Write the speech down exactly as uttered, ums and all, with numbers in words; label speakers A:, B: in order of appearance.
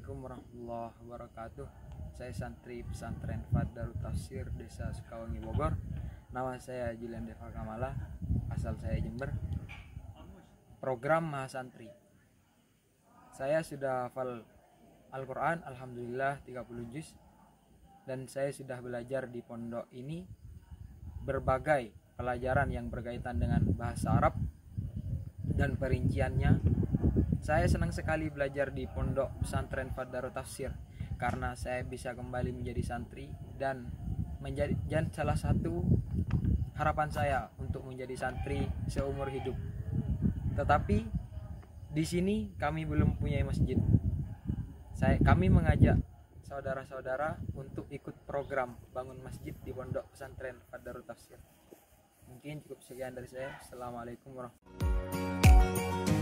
A: Assalamualaikum warahmatullahi wabarakatuh. Saya santri pesantren Darut Tafsir Desa Sukawangi Bogor. Nama saya Julian Deva Kamala, asal saya Jember. Program Mahasantri. Saya sudah hafal Al-Quran alhamdulillah tiga puluh juz, dan saya sudah belajar di pondok ini berbagai pelajaran yang berkaitan dengan bahasa Arab dan perinciannya. Saya senang sekali belajar di pondok pesantren Darut Tafsir karena saya bisa kembali menjadi santri dan menjadi dan salah satu harapan saya untuk menjadi santri seumur hidup. Tetapi di sini kami belum punya masjid. Saya kami mengajak saudara-saudara untuk ikut program bangun masjid di pondok pesantren Darut Tafsir. Mungkin cukup sekian dari saya. Assalamualaikum warahmatullahi wabarakatuh.